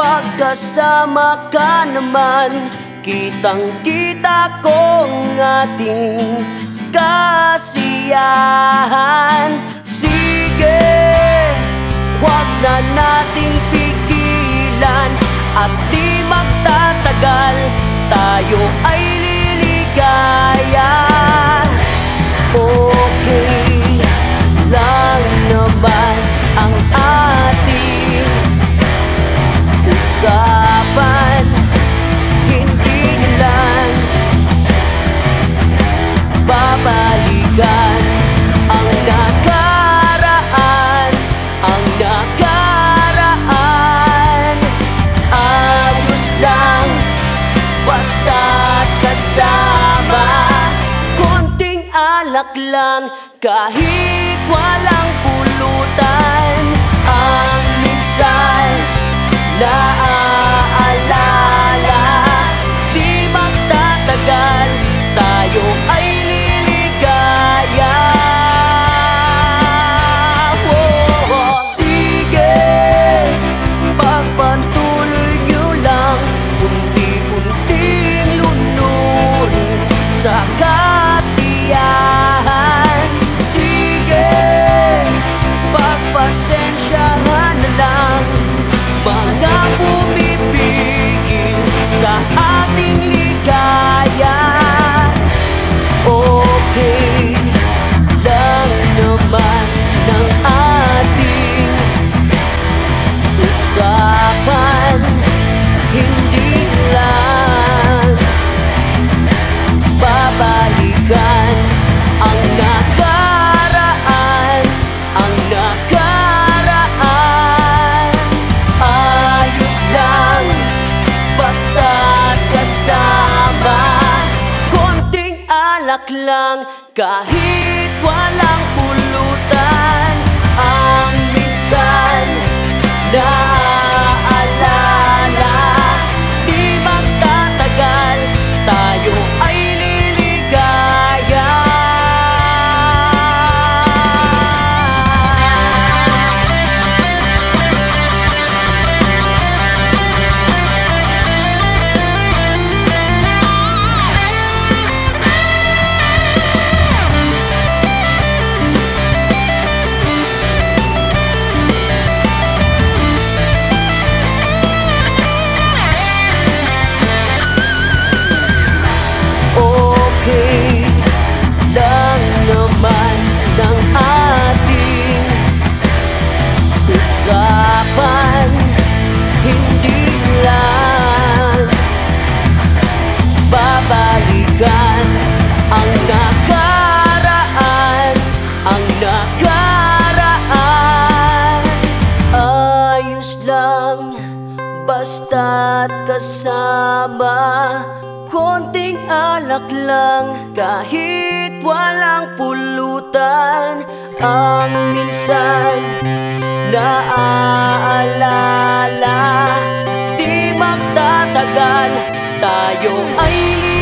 Pagkasama ka naman, kitang-kita ko ang ating kasiyahan. Sige, huwag na nating pigilan at di magtatagal, tayo ay liligaya. Okay lang naman ang ating usapan, hindi lang babalikan ang nakaraan, ang nakaraan. Ayos lang basta't kasama, konting alak lang kahit walang pulutan. Ang minsan naaalala, di magtatagal, tayo ay liligaya. Sige, pagpatuloy nyo lang, unti-unting lunurin sa kasiyahan. Sige, pagpasensyahan na lang mga bumibigil sa ating ligaya. Okay lang naman ng ating usapan, hindi lang babalikan ang nakaraan, ang nakaraan. Ayos lang basta't kasama, konting alak lang kahit walang pulutan. Ang minsan naaalala, di magtatagal, tayo ay liligaya. Okay lang naman ng ating usapan, hindi lang babalikan ang nakaraan, ang nakaraan. Ayos lang basta't kasama, konting alak lang kahit walang pulutan. Ang minsan naaalala, di magtatagal, tayo ay